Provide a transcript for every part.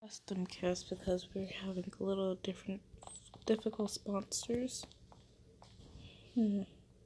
custom cast because we're having a little different difficult sponsors. Hmm.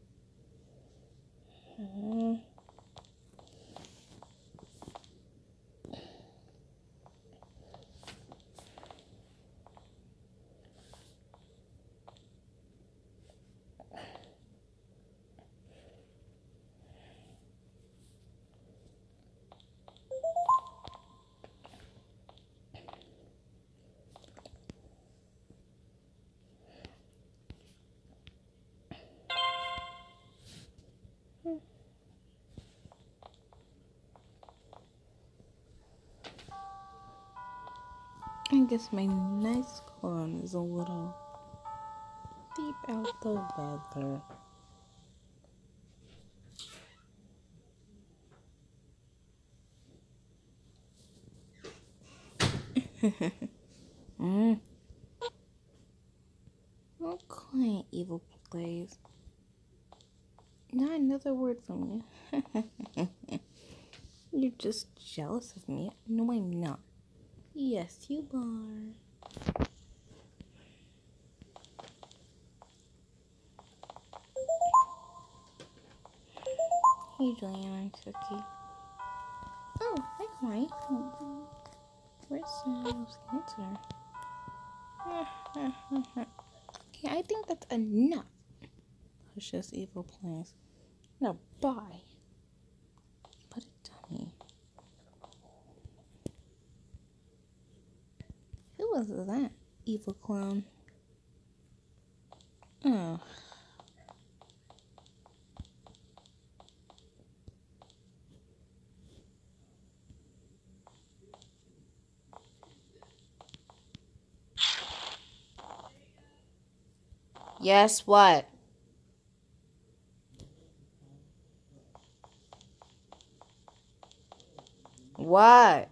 I guess my nice clone is a little deep out the weather. Okay, evil plays. Not another word from you. You're just jealous of me. No, I'm not. Yes, you are. Hey, Juliana Cookie. Oh, hi, Corey. Where's Sam's answer? Okay, I think that's enough. Precious evil plans. Now, bye. What a dummy. Who was that evil clown? Oh. Yes, what? What?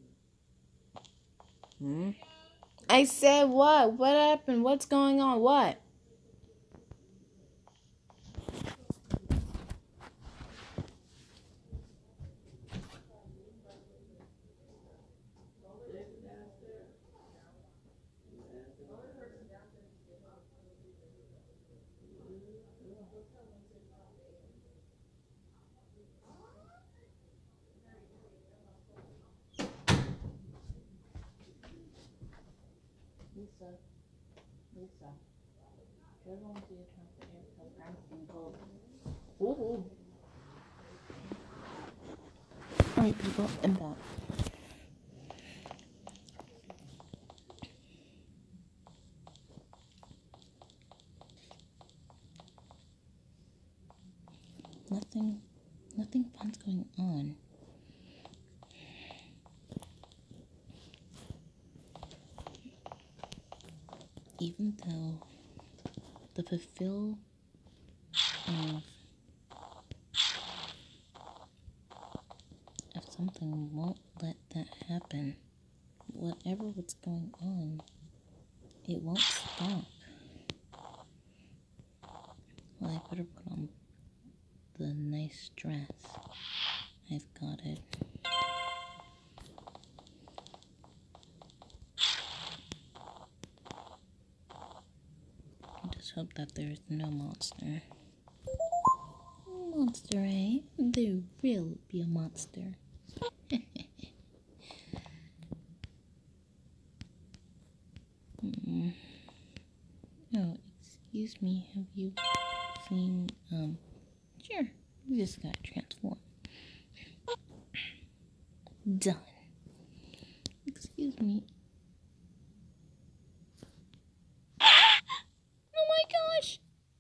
I said what? What happened? What's going on? What? Lisa, you're going to your chocolate here because I'm single. Ooh. Alright, people, I'm back. Nothing fun's going on. Even though the fulfill of something won't let that happen. Whatever what's going on, it won't stop. Well, I better put on the nice dress. I've got it. I just hope that there's no monster. Monster, eh? There will be a monster. Oh, excuse me, have you seen, sure, you just got transformed. Done. Excuse me. Oh my gosh!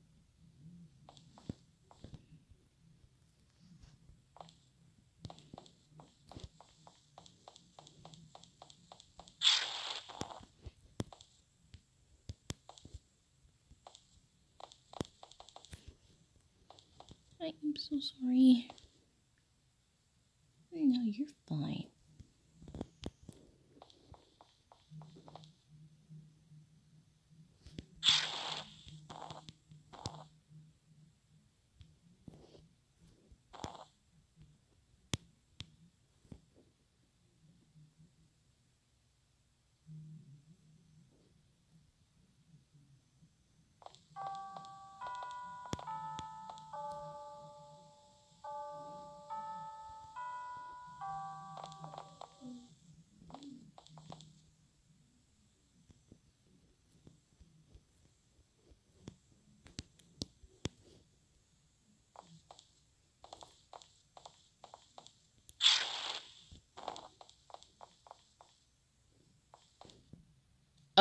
I am so sorry. No, you're fine.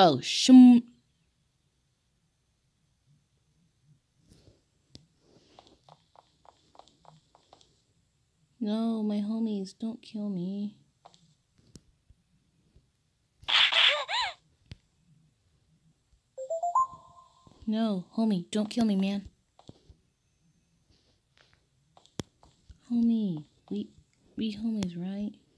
Oh, shum. No, my homies, don't kill me. No, homie, don't kill me, man. Homie, we homies, right?